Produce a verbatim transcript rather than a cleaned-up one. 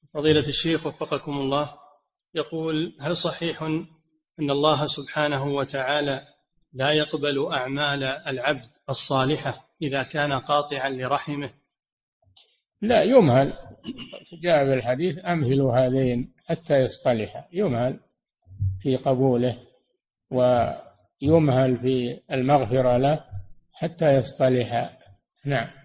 فضيلة الشيخ وفقكم الله، يقول: هل صحيح أن الله سبحانه وتعالى لا يقبل أعمال العبد الصالحة إذا كان قاطعا لرحمه؟ لا، يمهل. جاء في الحديث: أمهلوا هذين حتى يصطلحا. يمهل في قبوله، ويمهل في المغفرة له حتى يصطلحا. نعم.